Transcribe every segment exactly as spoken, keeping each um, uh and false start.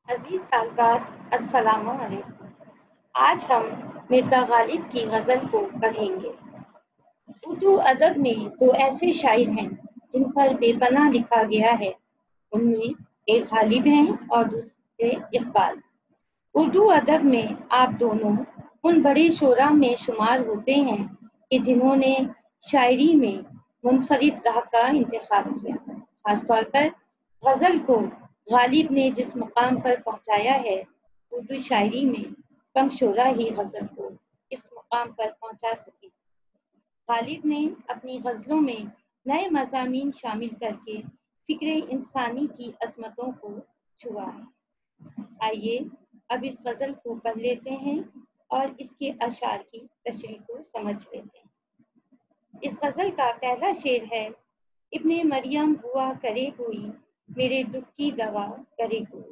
عزیز طالبات، السلام علیکم۔ آج ہم مرزا غالب کی غزل کو پڑھیں گے۔ اردو ادب میں دو ایسے شاعر ہیں جن پر بے پناہ لکھا گیا ہے، ان میں ایک غالب ہیں اور دوسرے اقبال۔ اردو ادب میں آپ دونوں ان بڑے شعراء میں شمار ہوتے ہیں کہ جنہوں نے شاعری میں منفرد راہ کا انتخاب کیا۔ خاص طور پر غزل کو غالب نے جس مقام پر پہنچایا ہے، اردو شاعری میں کم شعراء ہی غزل کو اس مقام پر پہنچا سکے۔ غالب نے اپنی غزلوں میں نئے مضامین شامل کر کے فکر انسانی کی عظمتوں کو چھوا ہے۔ آئیے اب اس غزل کو پڑھ لیتے ہیں اور اس کے اشعار کی تشریح کو سمجھ لیتے ہیں۔ اس غزل کا پہلا شعر ہے: ابن مریم ہوا کرے کوئی، میرے دکھ کی دوا کرے کوئی۔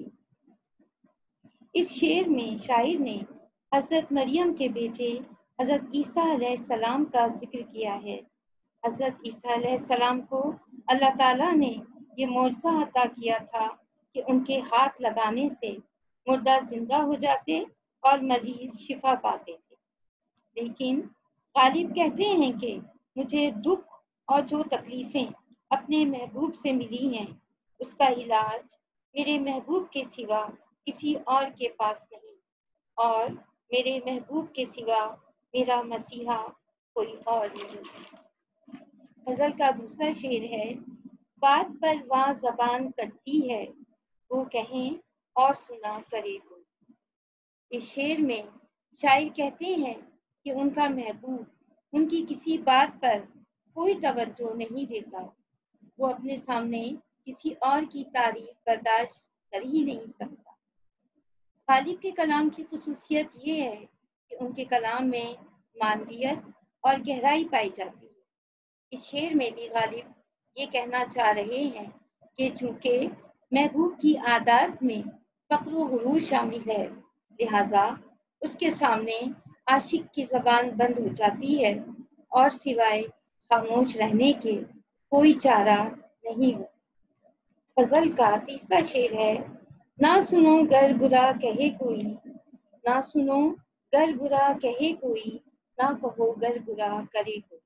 اس شعر میں شاعر نے حضرت مریم کے بیٹے حضرت عیسیٰ علیہ السلام کا ذکر کیا ہے۔ حضرت عیسیٰ علیہ السلام کو اللہ تعالیٰ نے یہ معجزہ عطا کیا تھا کہ ان کے ہاتھ لگانے سے مردہ زندہ ہو جاتے اور مریض شفا پاتے تھے۔ لیکن غالب کہتے ہیں کہ مجھے دکھ اور جو تکلیفیں اپنے محبوب سے ملی ہیں، اس کا علاج میرے محبوب کے سوا کسی اور کے پاس نہیں، اور میرے محبوب کے سوا میرا مسیحا کوئی اور نہیں۔ غزل کا دوسرا شعر ہے: بات پر واں زبان کرتی ہے، وہ کہیں اور سنا کرے کوئی۔ اس شعر میں شاعر کہتے ہیں کہ ان کا محبوب ان کی کسی بات پر کوئی توجہ نہیں دیتا، وہ اپنے سامنے کسی اور کی تعریف برداشت کر ہی نہیں سکتا۔ غالب کے کلام کی خصوصیت یہ ہے کہ ان کے کلام میں معنویت اور گہرائی پائی جاتی ہے۔ اس شعر میں بھی غالب یہ کہنا چاہ رہے ہیں کہ چونکہ محبوب کی عادات میں فقر و غرور شامل ہے، لہذا اس کے سامنے عاشق کی زبان بند ہو جاتی ہے اور سوائے خاموش رہنے کے کوئی چارہ نہیں ہو۔ غزل کا تیسرا شعر ہے: نہ سنو گر برا کہے کوئی، نہ سنو گر برا کہے کوئی، نہ کہو گر برا کرے کوئی۔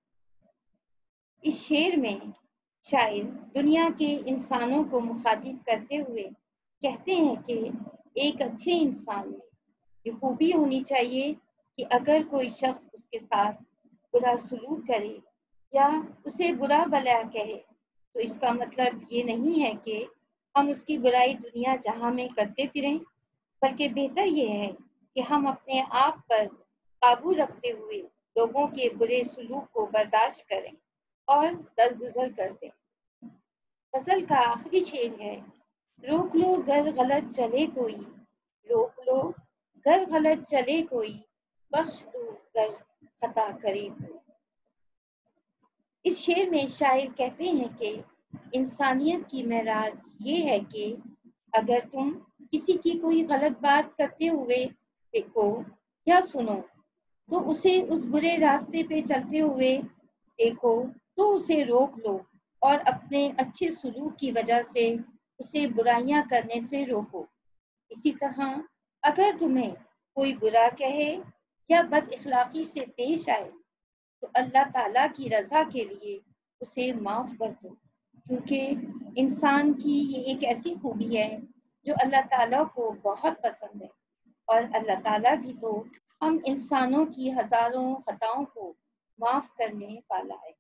اس شعر میں شاعر دنیا کے انسانوں کو مخاطب کرتے ہوئے کہتے ہیں کہ ایک اچھے انسان میں یہ خوبی ہونی چاہیے کہ اگر کوئی شخص اس کے ساتھ برا سلوک کرے یا اسے برا بھلا کہے تو اس کا مطلب یہ نہیں ہے کہ ہم اس کی برائی دنیا جہاں میں کرتے پھریں، بلکہ بہتر یہ ہے کہ ہم اپنے آپ پر قابو رکھتے ہوئے لوگوں کے برے سلوک کو برداشت کریں اور درگزر کر دیں۔ غزل کا آخری شعر ہے: روک لو گر غلط چلے کوئی، روک لو گر غلط چلے کوئی، بخش دو گر خطا کرے کوئی۔ اس شعر میں شاعر کہتے ہیں کہ انسانیت کی معراج یہ ہے کہ اگر تم کسی کی کوئی غلط بات کرتے ہوئے دیکھو یا سنو تو اسے اس برے راستے پہ چلتے ہوئے دیکھو تو اسے روک لو اور اپنے اچھے سلوک کی وجہ سے اسے برائیاں کرنے سے روکو۔ اسی طرح اگر تمہیں کوئی برا کہے یا بد اخلاقی سے پیش آئے تو اللہ تعالیٰ کی رضا کے لیے اسے معاف کر دو، کیونکہ انسان کی یہ ایک ایسی خوبی ہے جو اللہ تعالیٰ کو بہت پسند ہے، اور اللہ تعالیٰ بھی تو ہم انسانوں کی ہزاروں خطاؤں کو معاف کرنے والا ہے۔